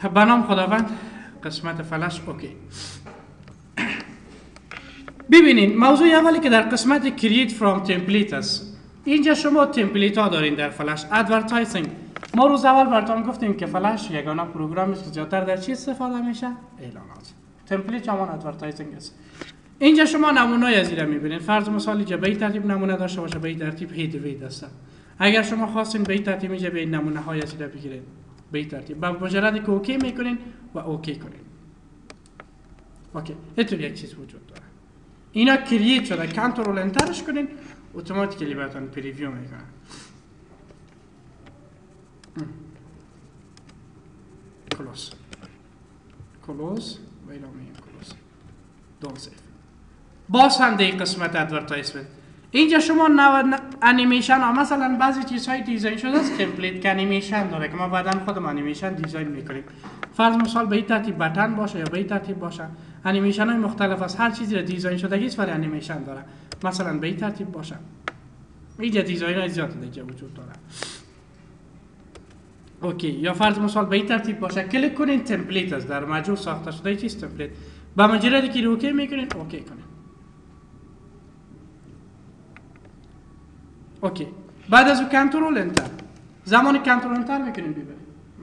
به نام خداوند. قسمت فلش اوکی. ببینین موضوع اولی که در قسمت create from template است. اینجا شما تمپلیت ها دارین در فلش. ادورتایزینگ ما روز اول براتون گفتیم که فلش یگانه پروگرامی است که زیادتر در چی استفاده میشه؟ اعلانات. تمپلیت همان ادورتایزینگ است. اینجا شما نمونه‌ای از این میبینید. فرض مثال اینجا به این ترتیب نمونه داشته باشه، به این ترتیب هید وید است. اگر شما خواستین به این ترتیب اینجا به این نمونه های از این بگیرید، به این ترتیب با مجرد که اوکی میکنین و اوکی کنین. اوکی، اینطور یک چیز وجود داره. اینا کرییت شده، کنترل انترش کنین اتوماتیکلی براتون پریویو میکنه. کلوز و اینا میگن کلوز. دون سیف. باز هم در قسمت ادورتایزمنت اینجا شما انیمیشن ها مثلا بعضی چیزهای دیزاین شده است تمپلیت که انیمیشن داره که ما بعداً خودم انیمیشن دیزاین میکنیم. فرض مثال به این ترتیب بتن باشه یا به این ترتیب باشه. انیمیشن های مختلف است. هر چیزی را دیزاین شدگیش برای انیمیشن داره. مثلا به این ترتیب باشه. اینجا دیزاین های زیادی دیگه وجود داره. اوکی، یا فرض مثال به این ترتیب باشه. کلیک کنین تمپلیت است، در مجموع ساخته شده چیز تمپلیت. با مجردی که اوکی میکنین اوکی کنین. اوکی، بعد از او کنترل انتر. زمان کنترل انتر میکنین ببرید.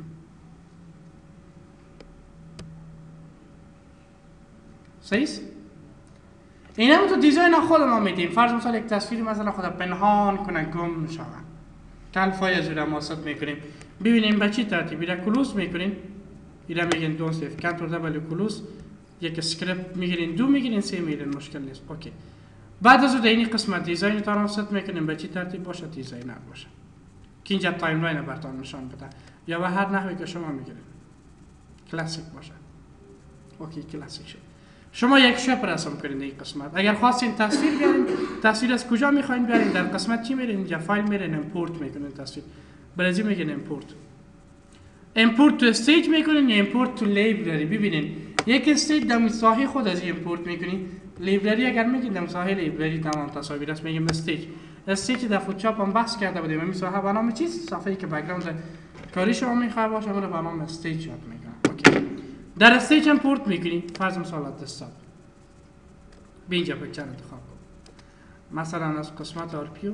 صحیح است؟ این هم تو دیزاین خود ما میدیم. فرض مثال یک تصویر مثلا خود پنهان کنه گم شود. کلفای از رو ماسط میکنیم. ببینیم به چی ترتیبی را کلوز میکنین. اینا میگین دون سیف. کنترل دبل کلوز. یک اسکریپت میگیرین، دو میگیرین، سه میگیرین، مشکل نیست. اوکی. بعد از اون در این قسمت دیزاین تا را ست میکنیم به چی ترتیب باشه دیزاینر باشه. که اینجا تایملاین براتون نشان بده. یا به هر نحوی که شما میگیرین. کلاسیک باشه. اوکی، کلاسیک شد. شما یک شپ رسم کنید در این قسمت. اگر خواستین تصویر بیارین، تصویر از کجا میخواین بیارین؟ در قسمت چی میرین؟ اینجا فایل میرین، امپورت میکنین تصویر. برای میگین امپورت. امپورت تو استیج میکنین یا امپورت تو لایبرری. ببینین یک استیج در مساحه خود از امپورت میکنین. لایبرری اگر میگین در مساحه لایبرری تمام تصاویر است میگیم استیج. استیج در فوتوشاپ هم بحث کرده بودیم. مساحه به نام چیز صفحه‌ای که بک‌گراند کاری شما میخواد باشه اون به نام استیج یاد میکنه. اوکی. در استیج امپورت میکنین. فرض مثال دسکتاپ. اینجا پیکچر انتخاب کن. مثلا از قسمت آرپیو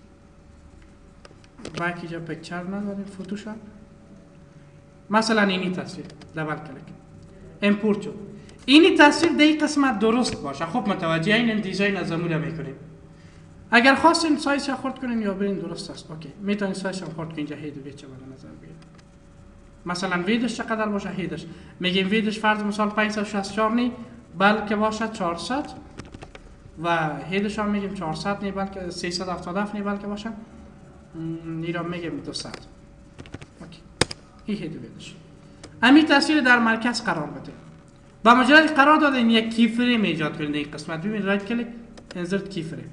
بک اینجا پیکچر نداریم فوتوشاپ. مثلا اینی تصویر دبل کلیک امپورت شد. اینی تصویر در این قسمت درست باشه. خب متوجه این دیزاین از امور میکنیم. اگر خواستین سایز خورد کنین یا برین درست است. اوکی، میتونین سایز خورد کنین. اینجا هید وید چه به نظر بیاد. مثلا ویدش چقدر باشه هیدش. میگیم ویدش فرض مثال 564 نی بلکه باشه 400 و هیدش هم میگیم 400 نی بلکه 377 نی بلکه باشه. نیرا میگیم 200. اوکی. این هید ویدش. امی تصویر در مرکز قرار بده. با مجرد قرار دادین یک کی فریم ایجاد کنید این قسمت. ببین رایت کلیک انسرت کی فریم.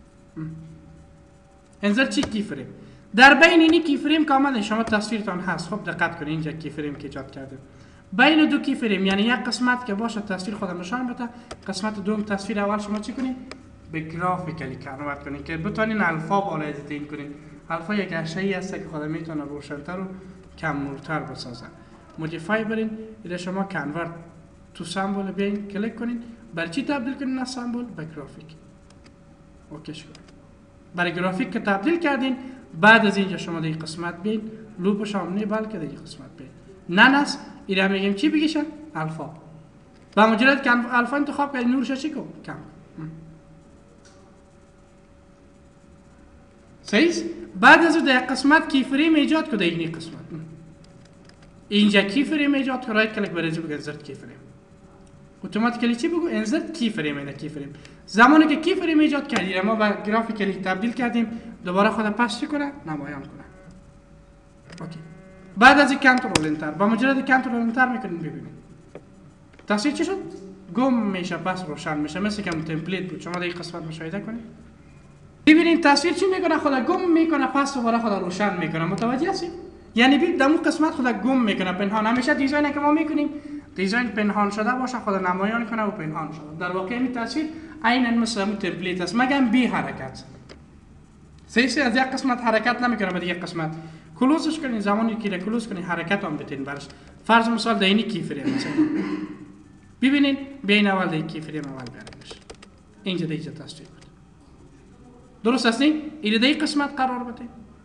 انسرت چی کی فریم. در بین اینی کی فریم کاملا شما تصویرتان هست. خب دقت کنید اینجا کی فریم که ایجاد کرده. بین دو کی فریم یعنی یک قسمت که باشه تصویر خود نشان بده، قسمت دوم تصویر اول شما چی کنید؟ به گرافیکلی کنورت کنید که بتونین الفا بالا ادیت کنید. الفا یک اشیایی هست که خود میتونه روشن‌تر و کم نورتر بسازه. مودیفای برین الی شما کنورت تو سمبل بیاین کلیک کنین. برای چی تبدیل کنین از سمبل به گرافیک؟ اوکی شد. برای گرافیک که تبدیل کردین بعد از اینجا شما در این قسمت بیاین لوپش هم نه بلکه در این قسمت بیاین. ننس اینا میگیم چی بگیشن؟ الفا. با مجرد که الفا انتخاب کنید نورش چی کن؟ کم. صحیح؟ بعد از اون در قسمت کی فریم ایجاد کنید این قسمت. اینجا کی فریم ایجاد کنید رایت کلیک برای بگید انسرت کی فریم. اتوماتیکلی چی بگو انسرت کی فریم اینا کی فریم. زمانی که کی فریم ایجاد کردیم ما با گرافیکلی تبدیل کردیم دوباره خود پس کنه نمایان کنه. اوکی. بعد از این کنترل انتر با مجرد کنترل انتر میکنین ببینید تصویر چی شد؟ گم میشه پس روشن میشه مثل که تمپلیت بود. شما در این قسمت مشاهده کنید ببینید تصویر چی میکنه خود گم میکنه پس دوباره خود روشن میکنه. متوجه هستید؟ یعنی ببین در اون قسمت خود گم میکنه پنهان. همیشه دیزاینی که ما میکنیم دیزاین پنهان شده باشه خود نمایان کنه و پنهان شده. در واقع این تصویر عیناً مثل اون تمپلیت است مگر بی حرکت. صحیح از یک قسمت حرکت نمیکنه به یک قسمت. کلوزش کنین. زمانی که کلوز کنین حرکت هم بتین برش. فرض مثال در اینی کی فریم مثلا ببینین بیاین اول در کی فریم اول بیاریمش. اینجا دیگه تصویر بده. درست است نی؟ این در قسمت قرار بده.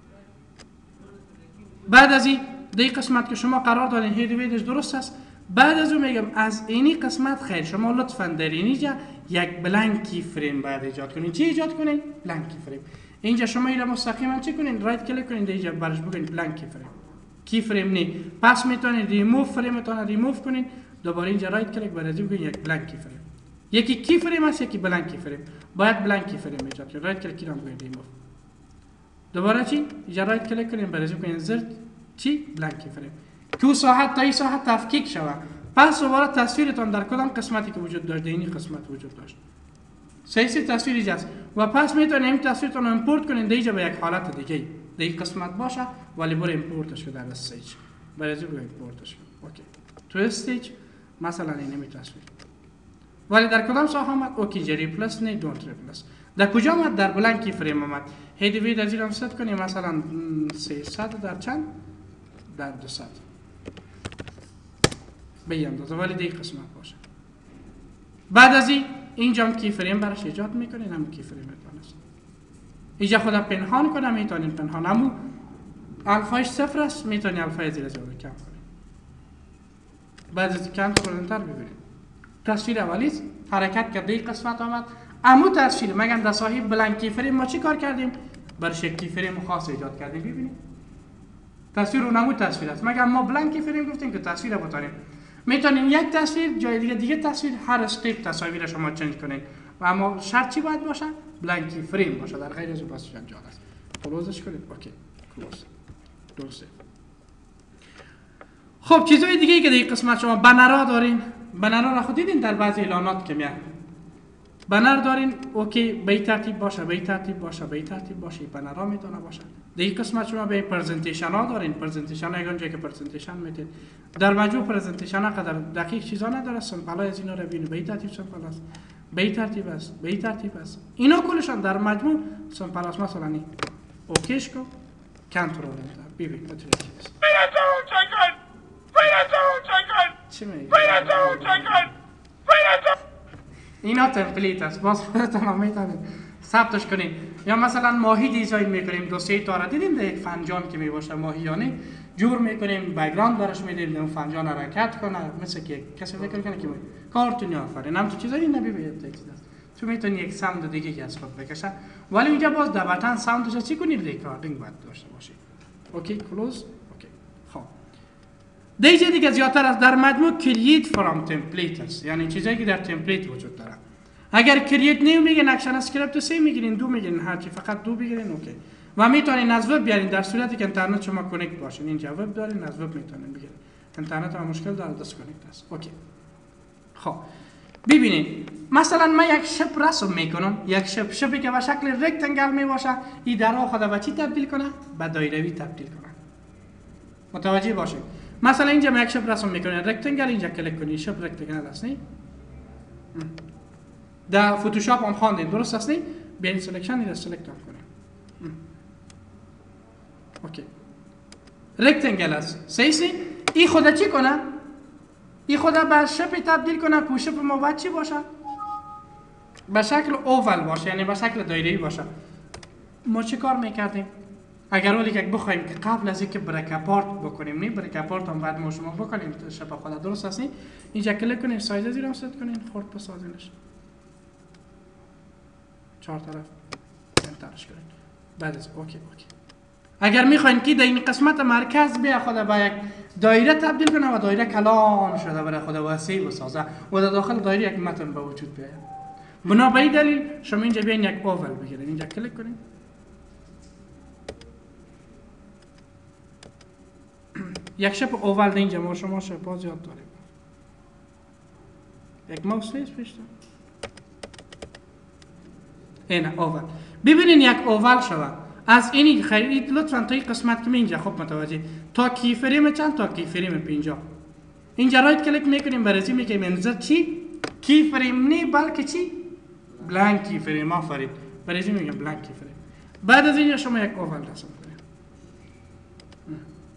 بعد از این در قسمت که شما قرار دادین هید ویدش درست است. بعد از اون میگم از اینی قسمت خیر شما لطفا در اینجا یک بلانکی فریم باید ایجاد کنین. چی ایجاد کنین؟ بلانکی فریم. اینجا شما اینا مستقیما چی کنین؟ رایت کلیک کنین اینجا برش بگین بلانکی فریم. کی فریم نی. پس میتونین ریموو فریمتون ریموو کنین. دوباره اینجا رایت کلیک برش بگین یک بلانکی فریم. یکی کی فریم است یکی بلانکی فریم. باید بلانکی فریم ایجاد کنین. رایت کلیک کنین بگین ریموو. دوباره چی؟ اینجا رایت کلیک کنین برش بگین زرد چی؟ بلانکی فریم. که ساحت تا این ساحت تفکیک شود. پس دوباره تصویرتان در کدام قسمتی که وجود داشت اینی قسمت وجود داشت. سیسی تصویر اینجاست و پس میتونید این تصویرتون رو امپورت کنین اینجا به یک حالت دیگه در این قسمت باشه ولی برو امپورتش کن در استیج. برای برو امپورتش کن. اوکی. تو استیج مثلا اینه می تصویر. ولی در کدام ساحه آمد؟ اوکی جری پلاس نه دونت ریپلاس. در کجا آمد؟ در بلانکی فریم آمد. هید وید از اینم ست کنیم مثلا 300 در چند؟ در 200. به اندازه ولی دیگه قسمت باشه. بعد از اینجا هم کی فریم براش ایجاد میکنین همون کی فریم است. اینجا خودم پنهان کنم میتونین پنهان همون الفاش 0 است میتونین الفای زیر کم کنین. بعد از کم کننتر ببینید. تصویر اولیست حرکت کرده این قسمت آمد. امو تصویر مگم در صاحب بلانکی فریم ما چی کار کردیم؟ برش یک کی فریم خاص ایجاد کردیم. ببینید تصویر اونمو تصویر است. مگم ما بلانکی فریم گفتیم که تصویر بتونیم میتونین یک تصویر جای دیگه تصویر هر استیپ تصاویر شما چنج کنین و اما شرط چی باید باشه؟ بلانکی فریم باشه. در غیر از اون پس جان است. کلوزش کنید. اوکی کلوز. درسته. خب چیزای دیگه که در این قسمت شما بنرها دارین. بنرها را خود دیدین در بعضی اعلانات که میاد. بنر دارین اوکی به این ترتیب باشه به این ترتیب باشه به این ترتیب باشه. بنرها میتونه باشه. در این قسمت شما به پرزنتیشن ها دارین. پرزنتیشن ها یگان جایی که پرزنتیشن میتین. در مجموع پرزنتیشن ها قدر دقیق چیزا نداره. سمپلای از اینا رو ببینید. به این ترتیب سمپل است. به این ترتیب است. به این ترتیب است. اینا کلشان در مجموع سمپل است. مثلا این اوکیش کو کنترل انتر. ببین متوجه است. چی میگی؟ اینا تمپلیت است. باز خودتون میتونید ثبتش کنین. یا مثلا ماهی دیزاین میکنیم دو سه تا را دیدیم در یک فنجان که میباشه ماهیانه جور میکنیم بک‌گراند براش میدیم اون فنجان حرکت کنه مثل که کسی فکر کنه که کارتونی آفرین هم تو چیزایی نبیبید تکست تو میتونی یک ساوند دیگه که از خود بکشه ولی اینجا باز در بطن ساوندش چی کنید ریکاردینگ باید داشته باشی. اوکی کلوز. اوکی خب دیگه دیگه زیادتر از در مجموع کرییت فرام تمپلیت است. یعنی چیزایی که در تمپلیت وجود داره. اگر کرییت نیو میگن اکشن اسکریپت 3 میگیرین 2 میگیرین هرچی فقط 2 بگیرین اوکی و میتونین از وب بیارین در صورتی که اینترنت شما کانکت باشین. اینجا وب دارین از وب میتونین بگیرین. اینترنت هم مشکل داره دیسکانکت است. اوکی خب ببینید مثلا من یک شپ رسم میکنم. یک شپی که به شکل رکتانگل میباشه این درها خود به چی تبدیل کنه؟ به دایروی تبدیل کنه. متوجه باشید. مثلا اینجا من یک شپ رسم میکنم رکتانگل اینجا کلیک کنید شپ رکتانگل است نه؟ در فوتوشاپ هم خواندین درست است نه؟ بیاین سلکشن این سلکت کنیم. اوکی رکتانگل است. صحیح این خود چی کنه؟ این خود به شپ تبدیل کنه که شپ ما باید چی باشه؟ به شکل اوول باشه یعنی به شکل دایره‌ای باشه. ما چی کار میکردیم؟ اگر اولی که بخوایم که قبل از اینکه بریک اپارت بکنیم نه بریک اپارت هم بعد ما شما بکنیم شپ خود درست است نه؟ اینجا کلیک کنین سایز زیرا ست کنین خرد بسازینش. چهار طرف انترش کنین. بعد از اوکی. اگر میخواین که در این قسمت مرکز بیا خود با یک دایره تبدیل کنه و دایره کلان شده برای خود وسیع بسازه و در داخل دایره یک متن به وجود بیاید. بنا به این دلیل شما اینجا بیاین یک اوول بگیرین. اینجا کلیک کنین. یک شپ اوول در اینجا ما شما شپا زیاد داریم. یک ماوس پیش اینه اوول. ببینین یک اوول شود. از اینی خرید لطفاً تا این قسمت که اینجا خوب متوجه تا کی فریم چند تا کی فریم 50 اینجا رایت کلیک میکنیم برای میگیم انزر چی کی فریم نه بلکه چی بلانک کی فریم آفرین برای میگم بلانک کی فریم. بعد از اینجا شما یک اوول رسم کنید.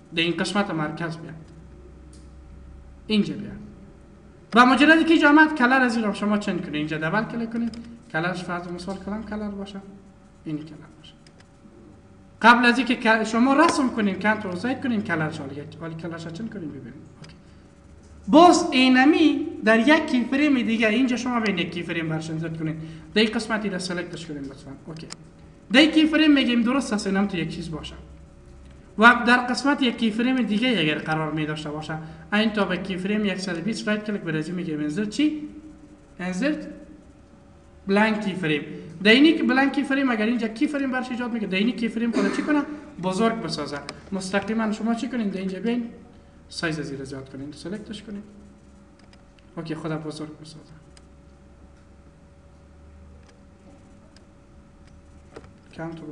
در این قسمت مرکز بیاد، اینجا بیاد. و مجردی که اینجا آمد کلر از این رو شما چنج کنید، اینجا دبل کلیک کنید، کلرش فرض مثال کلم کلر باشه، این کلر باشه. قبل از اینکه شما رسم کنین کنترل زد کنین کلرش ولی کلرش چنج کنین ببینید. باز اینمی در یک کی فریم دیگه اینجا شما ببینید یک کی فریم برش انسرت کنین، در این قسمتی را سلکتش کنین لطفا. اوکی. در کی فریم میگیم درست است اینم تو یک چیز باشه. و در قسمت یک کی فریم دیگه اگر قرار می داشته باشه، این تا به کی فریم 120 رایت کلیک برازی میگیم انسرت چی؟ انسرت بلانک کی فریم. در اینی که بلانک کی فریم اگر اینجا کی فریم برش ایجاد میکنه، در اینی کی فریم خود چی کنه؟ بزرگ بسازه. مستقیما شما چی کنین؟ در اینجا بین سایز زیر زیاد کنین، سلکتش کنین. اوکی، خدا بزرگ بسازه. کنترل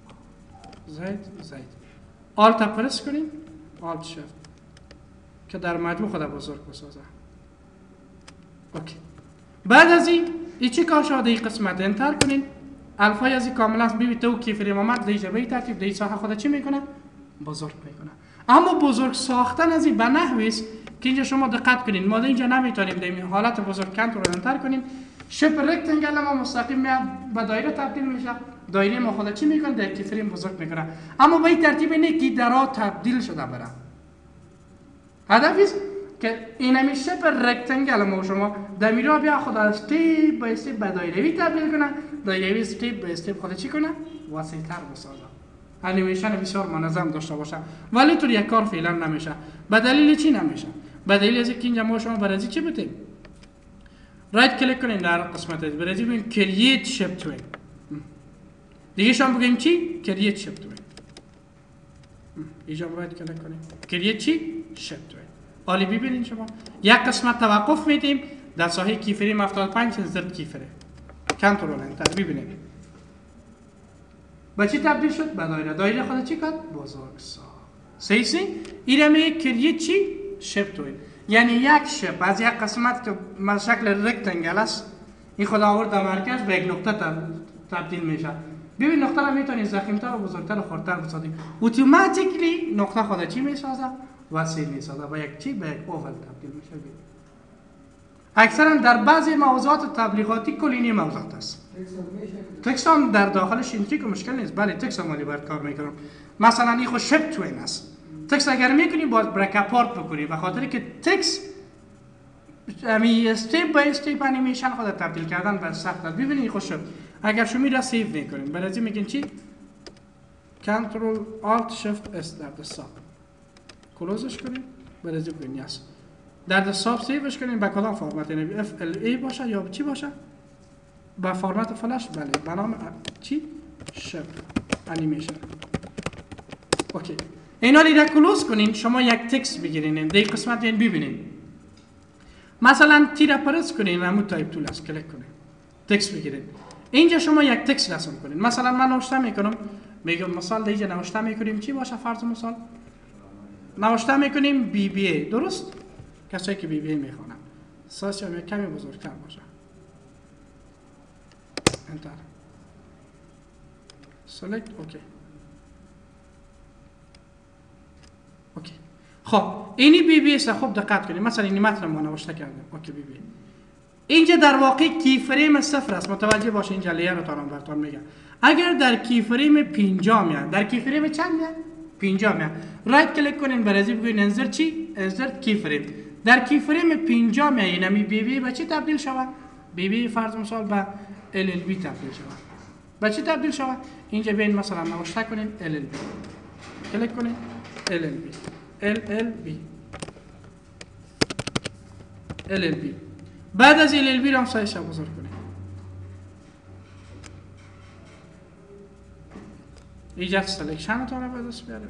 زید آلت پرس کنین، آلت شفت که در مجموع خدا بزرگ بسازه. اوکی. بعد از این چی کار شده؟ این قسمت انتر کنین، الفای از این کاملا ببینید تو کی فریم آمد دیجا به این ترتیب دی ساحه خدا چی میکنه؟ بزرگ میکنه. اما بزرگ ساختن از این به نحوی است که اینجا شما دقت کنین، ما اینجا نمیتونیم در این حالت بزرگ کنترل انتر کنیم، شپ رکتانگل ما مستقیم میاد به دایره تبدیل میشه، دایره ما خدا چی میکنه؟ در کی فریم بزرگ میکنه. اما به این ترتیب اینه که درا تبدیل شده بره. هدف است که این همی شپ رکتانگل ما شما در میرا بیا خدا استیپ با استیپ به دایره‌ای تبدیل کنه، دایره‌ای استیپ به استیپ خدا چی کنه؟ وسیع‌تر بسازه. انیمیشن بسیار منظم داشته باشه، ولی طور یک کار فعلا نمیشه. به دلیل چی نمیشه؟ به دلیل از اینکه اینجا ما شما برای چی بتیم؟ رایت کلیک کنین در قسمت برای ببین کرییت شپ توین. دیگه شما بگیم چی؟ کرییت شپ توین. اینجا رایت کلیک کنین. کرییت چی؟ شپ توین. حالی ببینید شما یک قسمت توقف میدیم در ساحه کی فریم 75 زرد کی فریم. کنترل انتر ببینید. با چی تبدیل شد؟ به دایره. دایره خود چی کرد؟ بزرگ ساخت. صحیح؟ این میگه کرییت چی؟ شپ توین. یعنی یک شپ از یک قسمت که شکل رکتانگل است، این خود آورد در مرکز به یک نقطه تبدیل میشه. ببین نقطه را میتونید ضخیم‌تر و بزرگتر و خردتر بسازید. اتوماتیکلی نقطه خود چی میسازه؟ وسیع میسازه. با یک چی؟ به یک اوول تبدیل میشه. اکثرا در بعضی موضوعات تبلیغاتی کلینی موضوعات است. تکس هم در داخلش اینطوری که مشکل نیست. بله تکس هم ولی باید کار میکنم. مثلا این خود شپ توین است. تکس اگر میکنی باید بریک اپارت بکنی، به خاطر که تکس استیپ بای استیپ انیمیشن خود تبدیل کردن به سخت است. ببینید خود شپ اگر شما را سیو میکنین برای میگین چی؟ کنترل آلت شفت اس در دساب کلوزش کنین، برای بگین یس در دساب سیوش کنین. به کدام فرمت؟ یعنی اف ال ای باشه یا چی باشه؟ با فرمت فلش. بله به نام چی؟ شپ انیمیشن. اوکی. اینا را کلوز کنین. شما یک تکست بگیرین در قسمت این ببینین. مثلا تیر پرس کنین، همون تایپ تول است، کلیک کنین تکست بگیرین. اینجا شما یک تکست رسم کنین. مثلا من نوشته میکنم، میگم مثال اینجا نوشته میکنیم چی باشه؟ فرض مثال نوشته میکنیم بی بی ای. درست؟ کسایی که بی بی ای میخوانن سایز یا کمی بزرگتر باشه. انتر سلکت. اوکی. اوکی. خب اینی بی بی است. خب دقت کنید مثلا این متن ما نوشته کردیم. اوکی بی بی. اینجا در واقع کی فریم 0 است. متوجه باشید اینجا لیر رو براتون میگم. اگر در کی فریم 50 میاد، در کی فریم چند میاد؟ 50 میاد. رایت کلیک کنین برای بگوین انسرت چی؟ انسرت کی فریم. در کی فریم 50 میاد، یعنی بی بی به چی تبدیل شود؟ بی بی فرض مثال به ال ال بی تبدیل شود. به چی تبدیل شود؟ اینجا ببین مثلا نوشته کنین ال ال بی. کلیک کنین ال ال بی. LLB LLB. بعد از LLB رو هم سایزش بزرگ کنید. اینجا سلکشن رو به دست بیاره.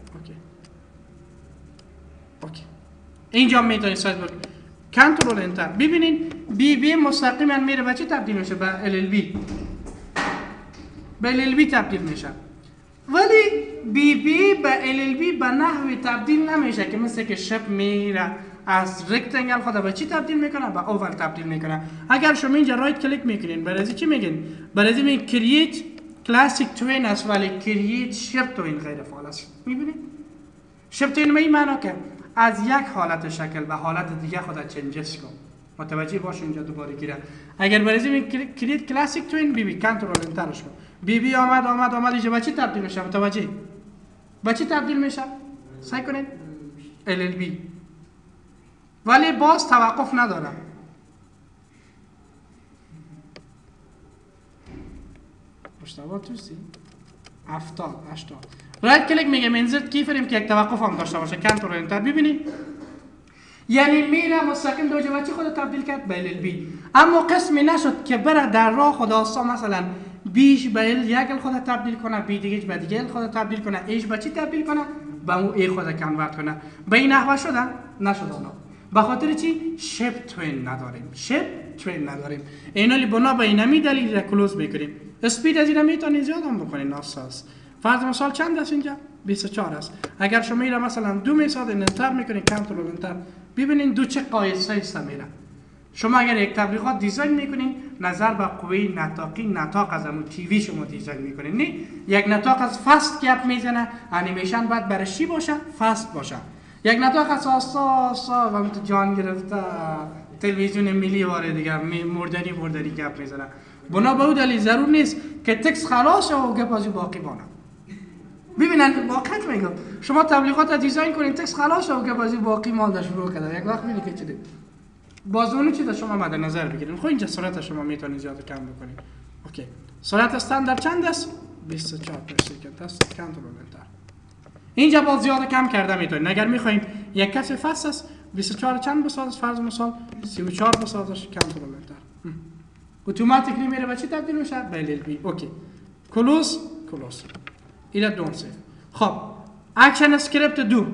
اوکی. اینجا میتونید سایز بزرگ کنید. کنترل انتر. ببینین بی بی مستقیما میره به چی تبدیل میشه؟ به LLB. به LLB تبدیل میشه. ولی بی بی به LLB به نحوی تبدیل نمیشه که مثل که شپ میره از رکتانگل خود به چی تبدیل میکنه؟ به اوول تبدیل میکنه. اگر شما اینجا رایت کلیک میکنین برای چی میگین؟ برای میگین کرییت کلاسیک توین است ولی کرییت شپ توین غیر فعال است. میبینید؟ شیفت توین می معنا که از یک حالت شکل به حالت دیگه خودت چنجش کن. متوجه باش اینجا دوباره گیره. اگر بریزیم کلید کلاسیک توین بی بی کنترل انترش کن. بی بی آمد اینجا به چی تبدیل میشه؟ متوجه؟ به چی تبدیل میشه؟ سعی کنید ال ال بی. ولی باز توقف نداره. مشتبه توسی 70 80 رایت کلیک میگه انزرت کی فریم که یک توقف هم داشته باشه کنترل انتر. ببینید یعنی میره مستقیم دو جوچی خود تبدیل کرد به ال بی، اما قسمی نشد که بره در راه خداستا مثلا بیش به ال یک خود تبدیل کنه، بی دیگه به دیگه خود تبدیل کنه، ایش به چی تبدیل کنه؟ به اون ای خود کنورت کنه. به این نحوه شدن نشد اونا. به خاطر چی؟ شیپ توین نداریم. شیپ توین نداریم. اینالی بنا به اینمی دلیل را کلوز میکنیم. اسپید از این میتونید زیاد هم بکنید ناساس. فرض مثال چند است اینجا؟ 24 است. اگر شما میره مثلا 2 میساد انتر میکنید کنترل انتر، ببینید دو چه قایسه است میره. شما اگر یک تبلیغات دیزاین میکنین نظر به قوه نطاقی نطاق از همون تیوی شما دیزاین میکنین، نه یک نطاق از فست گپ میزنه، انیمیشن باید برای چی باشه؟ فست باشه. یک نطاق از آسا و جان گرفته تلویزیون ملی واره دیگه مردنی گپ میزنه. بنا به دلیل ضرور نیست که تکس خلاص و گپ از باقی بانه. ببینن واقعیت میگم شما تبلیغات دیزاین کنین تکس خلاص و گپ از باقی مال داشت شروع کرده یک وقت میبینی که چه باز اونو چی شما مد نظر بگیرین. خب اینجا سرعت شما میتونید زیاد کم بکنید. اوکی سرعت استاندارد چند است؟ 24 پر سکند است. کنترل انتر. اینجا باز زیاد کم کرده میتونید. اگر میخواین یک کسی فست است 24 چند بسازش فرض مثال 34 بسازش کنترل انتر. اتوماتیکلی میره به چی تبدیل میشه؟ به ال بی. اوکی کلوز اینا دون سیف. خب اکشن اسکریپت دو.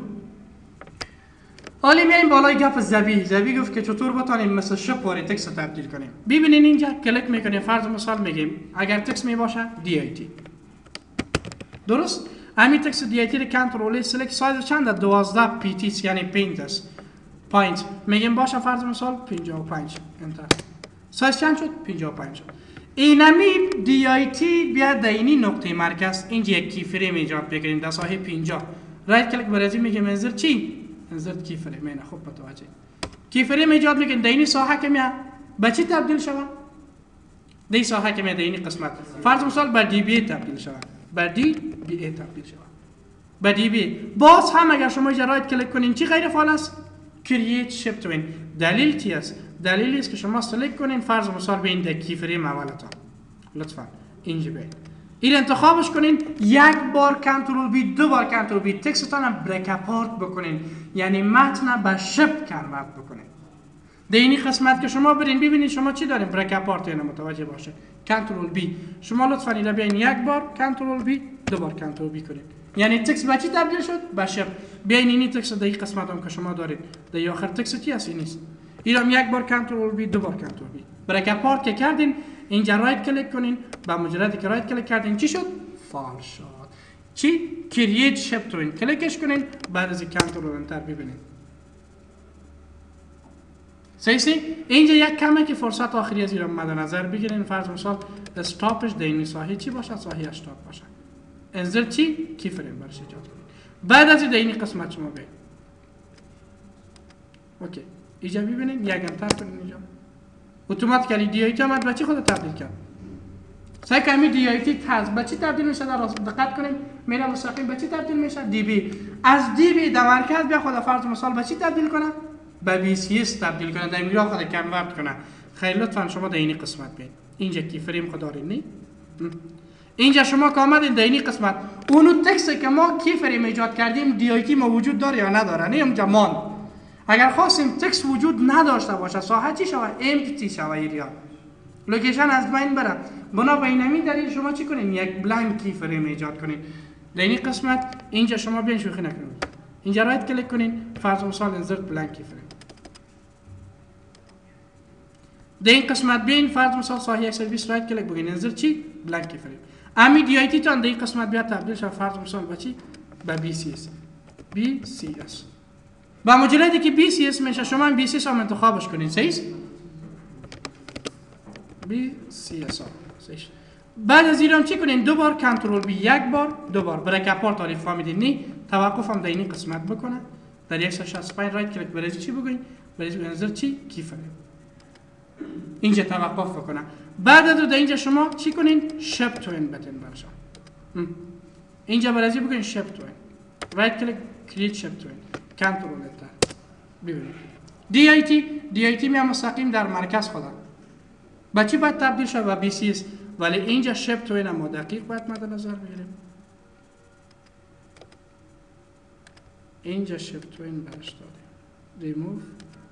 حالی میایم بالای گپ زبی گفت که چطور بتونیم مثل شپ واری تکست رو تبدیل کنیم. ببینین اینجا کلیک میکنیم فرض مثال میگیم اگر تکست میباشه دی ای تی. درست؟ همین تکست دی ای تی رو کنترل سلکت سایز چنده؟ 12 پی تی یعنی پینت است. پوینت میگیم باشه فرض مثال 55 انتر. سایز چند شد؟ 55 شد. اینمی دی ای تی بیا در اینی نقطه مرکز اینجا یک کی فریم ایجاد بگیریم در ساحه 50. رایت کلیک برازی میگیم منظر چی؟ انزرت کی فریم. اینا خوب متوجه. کی فریم ایجاد میکنین در این ساحه که میاد به چی تبدیل شود؟ در این ساحه که میاد در این قسمت فرض مثال به دی بی تبدیل شود. به دی بی ای تبدیل شود. به دی بی باز هم اگر شما اینجا رایت کلیک کنین چی غیر فعال است؟ کرییت شیپ توین. دلیل چی است؟ دلیلی است که شما سلکت کنین فرض مثال به این کی فریم اولتون. لطفا اینجا بیاید. این انتخابش کنین یک بار کنترل بی دو بار کنترل بی تکستتان رو بریک اپارت بکنین یعنی متن به شپ کنورت بکنین. در این قسمت که شما برین ببینید شما چی دارین بریک اپارت یعنی متوجه باشه کنترل بی. شما لطفا اینا بیاین یک بار کنترل بی دو بار کنترل بی کنین یعنی تکست به چی تبدیل شد؟ به شپ. بیاین این تکست در این قسمت هم که شما دارید در آخر تکست چی هست نیست. اینم یک بار کنترل بی دو بار کنترل بی. بریک اپارت که کردین اینجا رایت کلیک کنین با مجردی که رایت کلیک کردین چی شد؟ فال شد. چی؟ کرییت شیپ توین کلیکش کنین بعد از کنترل انتر ببینید. صحیح؟ اینجا یک کمه که فرصت آخری از این رو مد نظر بگیرین فرض مثال استاپش در این ساحه چی باشه؟ ساحه 80 باشه. انزل چی؟ کی فریم برش ایجاد کنین. بعد از در این قسمت شما بیاین. اوکی. اینجا ببینید یک انتر کنین اینجا. اتوماتیکلی دی ای تی اومد به چی خود تبدیل کرد؟ سعی کنید دی ای تی به چی تبدیل میشه؟ در دقت کنیم میره مستقیم به چی تبدیل میشه؟ دی بی. از دی بی در مرکز بیا خود فرض مثال به چی تبدیل کنه؟ به بی سی اس تبدیل کنه. در میرا خود کنورت کنه. خیلی لطفا شما در این قسمت بیاین. اینجا کی فریم خود دارین نی؟ اینجا شما که آمدین در این قسمت اونو تکست که ما کی فریم ایجاد کردیم دی ای تی ما وجود داره یا نداره؟ نه اینجا مان. اگر خواستیم تکست وجود نداشته باشه ساحه چی شود؟ امپتی شود ایریا. لوکیشن از بین بره. بنا به این دلیل شما چی کنین؟ یک بلانک کی فریم ایجاد کنین. در این قسمت اینجا شما بیاین شوخی نکنید. اینجا رایت کلیک کنین فرض مثال انسرت بلانک کی فریم. در این قسمت بیاین فرض مثال ساحه 120 رایت کلیک بگین انسرت چی؟ بلانک کی فریم. امی دی ای تی تان در این قسمت بیا تبدیل شد فرض مثال به چی؟ به بی سی اس. بی سی اس. با مجردی که بی سی اس میشه شما بی سی اس هم انتخابش کنین. صحیح؟ بی سی اس صحیح. بعد از اینم چی کنین؟ دو بار کنترل بی یک بار دو بار بریک اپارت آری فهمیدین نی توقف هم در این قسمت بکنه. در 165 رایت کلیک برای چی بگوین؟ برای انزر چی؟ کی فریم. اینجا توقف بکنه. بعد از در اینجا شما چی کنین؟ شپ تو این بتن برشان. اینجا برای بگوین شپ تو این. رایت کلیک کریت شپ تو این. کنترل انتر. ببینید. دی آی تی می مستقیم در مرکز خدا. با چی باید تبدیل شد؟ و بی سی اس. ولی اینجا شپ تو این ما دقیق باید مد نظر بگیریم. اینجا شپ تو این برش دادیم. ریموف.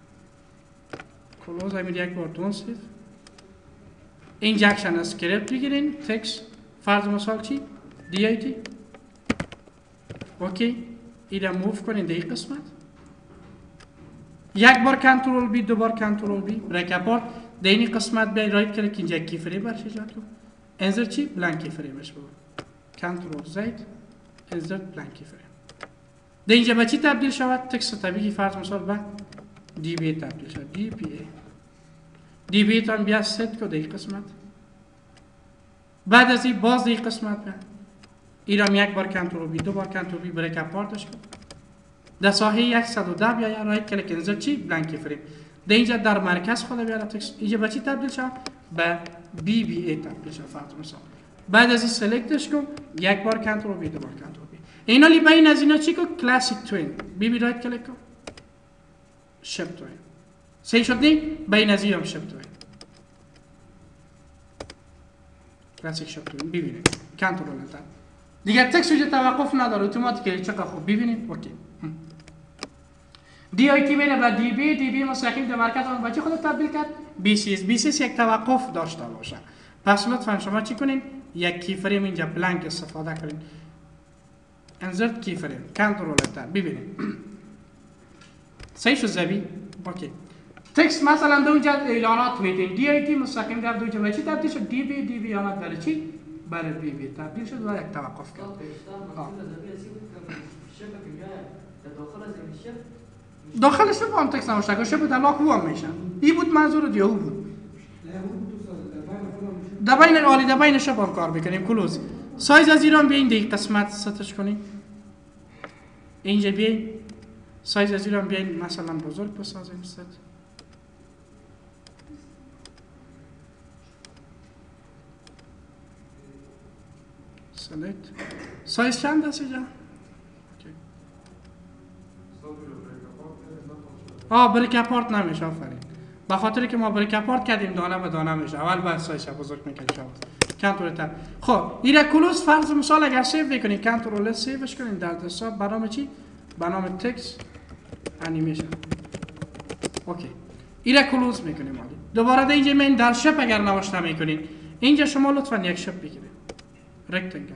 کلوز همین یک بار توصیف. اینجا اکشن اسکریپت بگیرین. تکس فرض مثال چی؟ دی آی تی. اوکی. اینا موف کنین در این قسمت. یک بار کنترل بی، دو بار کنترل بی. بریک اپارت در این قسمت بیای رایت کلیک اینجا کی فریم برش ایجاد کن. انزر چی؟ بلانک کی فریمش بگو. کنترل زید انزر بلانک کی فریم. در اینجا به چی تبدیل شود؟ تکست طبیعی فرض مثال به دی بی تبدیل شود. دی پی ای. دی بی تان بیا ست کو در این قسمت. بعد از این باز در این قسمت بیا. ایرام یک بار کنترل بی، دو بار کنترل بی بریک اپارتش کن. در ساحه 110 بیا رایت کلیک انزر چی؟ بلانک کی فریم. در اینجا در مرکز خود بیاره تکست. اینجا به چی تبدیل شود؟ به بی بی ای تبدیل شود فرض مثال. بعد از این سلکتش کن، یک بار کنترل بی، دو بار کنترل بی. اینا لی بین از اینا چی کن؟ کلاسیک توین. بی بی رایت کلیک کن. شپ توین. صحیح شد نی؟ بین از این هم شپ توین. کلاسیک شپ توین. ببینید. کنترل انتر. دیگه تکست وجه توقف نداره. اتوماتیکلی چقدر خوب ببینید. اوکی. دی آی تی بینه و دی بی مستقیم در مرکز آن با چی خود تبدیل کرد؟ بی سی اس یک توقف داشته باشه. پس لطفا شما چی کنین؟ یک کی فریم اینجا بلانک استفاده کنین. انزرت کی فریم. کنترل انتر. ببینید. صحیح شد زبی؟ اوکی. تکست مثلا دو اینجا اعلانات میدین. دی آی تی مستقیم در دو اینجا به چی تبدیل شد؟ دی بی آمد برای چی؟ برای بی بی تبدیل شد و یک توقف کرد. داخل شب هم تکست نوشته که شب در لاک هم میشن. این بود منظور یا او بود؟ در بین شب هم کار بکنیم. کلوز. سایز از ایران بیاین دیگه قسمت ستش کنیم. اینجا بیاین. سایز از ایران بیاین مثلا بزرگ بسازیم ست. سلیکت. سایز چند است اینجا؟ بریک اپارت نمیشه. آفرین. به خاطر که ما بریک اپارت کردیم دانه به دانه میشه. اول باید سایز بزرگ میکنیم شما. کنترل تر. خب اینا کلوز فرض مثال اگر سیو بکنید کنترل سیوش کنید در دسکتاپ به نام چی؟ به نام تکست انیمیشن. اوکی. اینا کلوز میکنیم مالی. دوباره در اینجا من در شپ اگر نوشته میکنین اینجا شما لطفا یک شپ بگیرید. رکتانگل.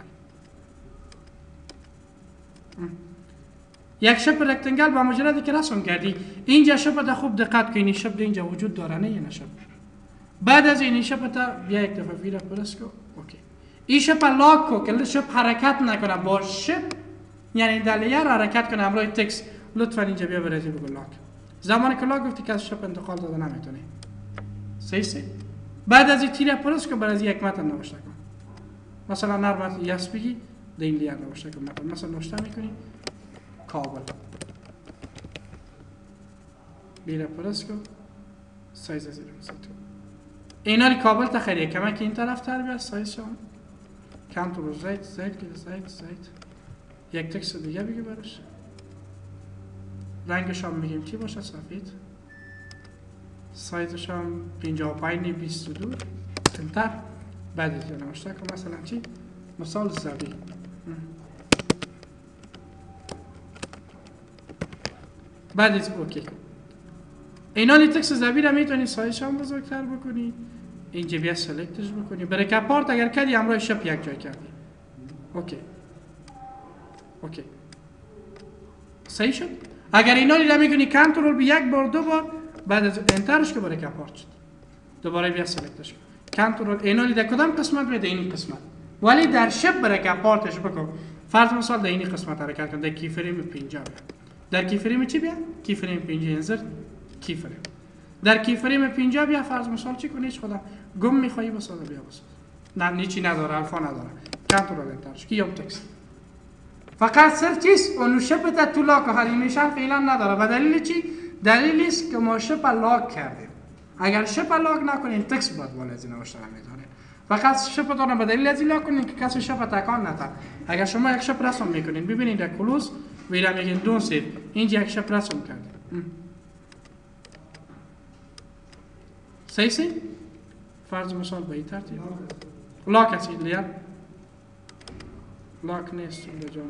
یک شپ رکتانگل با مجردی که رسم کردی اینجا شپ تا خوب دقت کنید شپ اینجا وجود داره نه نه شپ. بعد از این شپ تا بیا یک دفعه ویرا پرس کو. اوکی. این شپ لاک کو که شپ حرکت نکنه با شپ یعنی دلیه حرکت کنه همراه تکست لطفا اینجا بیا برای بگو لاک. زمانی که لاک گفتی که از شپ انتقال داده نمیتونه. صحیح. بعد از این تیر پرس کو برای یک متن نوشته کن. مثلا نرمت یس بگی در این لیر نوشته کن. مثلا نوشته میکنی کابل. بیره پرس کو سایز از این مثلا تو. اینا کابل تا خیلی کمک این طرف تر بیاد سایز شما. کنترل زید. یک تکست دیگه بگی برش. رنگش هم میگیم چی باشه؟ سفید. سایزش هم 55 22 انتر. بعد از نوشته کن مثلا چی؟ مثال زبی. بعد از اوکی. اینا تکست زبی را میتونی سایزش هم بزرگتر بکنی. اینجا بیا سلکتش بکنی. بریک اپارت اگر کردی همراه شپ یک جای کردی. اوکی. صحیح شد؟ اگر اینا را میکنی کنترل بی یک بار دو بار بعد از انترش که بریک اپارت شد. دوباره بیا سلکتش کن. کنترل اینا در کدام قسمت میاد؟ این قسمت. ولی در شپ بریک اپارتش بکن. فرض مثال در این قسمت حرکت کن. در کی فریم 50 بیاد. در کی فریم چی بیاد؟ کی فریم 50 انزر کی فریم. در کی فریم 50 بیا فرض مثال چی کنی؟ خدا گم میخوایی بسازه بیا بساز. نه چی نداره الفا نداره. کنترل انترش کی هم تکست. فقط صرف چیز اونو شپت تو لاک هریمیشن فعلا نداره. و دلیل چی؟ دلیل است که ما شپ لاک کردیم. اگر شپ لاک نکنین تکس باید بالا از این نوشته میذاره. فقط شپتون رو به دلیل از این لاک کنین که کسی شپ تکان نده. اگر شما یک شپ رسم میکنین ببینید در کلوز ویرا میگین دون سیف اینجا یک شپ رسم کردیم. صحیح؟ فرض مثال به این ترتیب لاک هستی لیا لاک نیست جان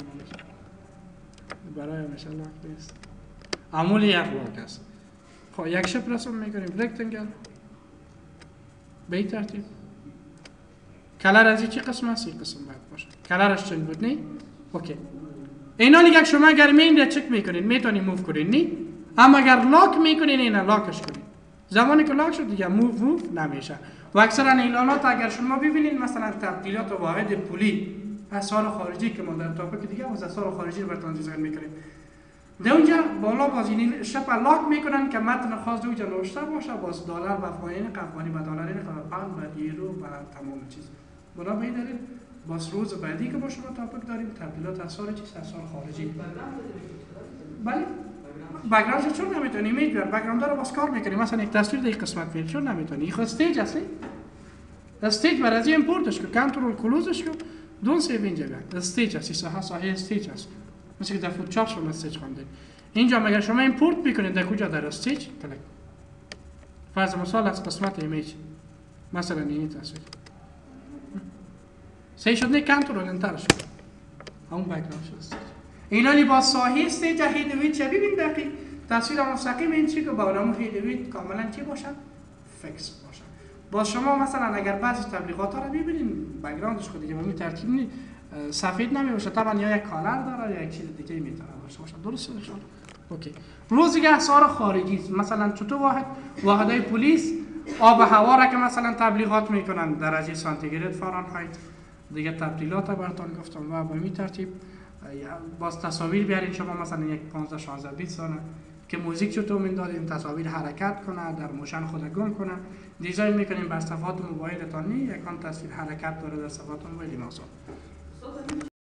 برای مثلا لاک نیست عمولی یک لاک است. خب یک شپ رسم میکنیم رکتنگل به این ترتیب. کلر از چی قسم است؟ این قسم باید باشه. کلرش چند بود نی؟ اوکی. اینا دیگه شما اگر این چک میکنین میتونین موو کنین نی؟ اما اگر لاک میکنین اینا لاکش کنین. زمانی که لاک شد دیگه موو نمیشه. و اکثرا اعلانات اگر شما ببینید مثلا تبدیلات واحد پولی اسعار خارجی که ما در تاپیک دیگه از اسعار خارجی رو براتون ذکر میکنیم. در اونجا بالا باز این شپ لاک میکنن که متن خاص در اونجا نوشته باشه باز دلار و فاین قوانی و دلار و پوند و یورو و تمام چیز. بنا به این دلیل باز روز بعدی که با شما تاپیک داریم تبدیلات اسعار چیز اسعار خارجی. بله بک‌گراند چون نمیتونی ایمیج بیار بک‌گراند رو باز کار میکنیم. مثلا یک تصویر در قسمت میاد چون نمیتونی این خود استیج هستی استیج برای از ایمپورتش کو کنترل کلوزش کو دون سیو اینجا بیاد استیج هستی ساحه استیج هست مثل که در فوتوشاپ شما استیج خواندید. اینجا مگر شما ایمپورت میکنید در کجا در استیج کلیک فرض مثال از قسمت ایمیج مثلا این تصویر صحیح شد نه کنترل انتر شد اون بک‌گراند شد استیج. اینا لی با ساحه استیج هیدویت چه ببین دقیق تصویر مستقیم این چی که با نام هیدویت کاملا چی باشن فیکس باشن. با شما مثلا اگر بعضی تبلیغات ها رو ببینین بک‌گراندش خود دیگه به این ترتیب نی سفید نمیشه طبعا یا یک کالر داره یا یک چیز دیگه میتونه باشه. درسته شد؟ اوکی. روز دیگه اسعار خارجی مثلا چطور واحدهای پلیس آب و هوا را که مثلا تبلیغات میکنن درجه سانتیگراد فارنهایت دیگه تبدیلات براتون گفتم و به این ترتیب باز تصاویر بیارین شما مثلا یک 15 16 20 سال که موزیک چطور میندازیم تصاویر حرکت کنه در موشن خود گم کنه دیزاین میکنیم بر صفحات موبایلتان یک تصویر حرکت داره در صفحات موبایل ناسا.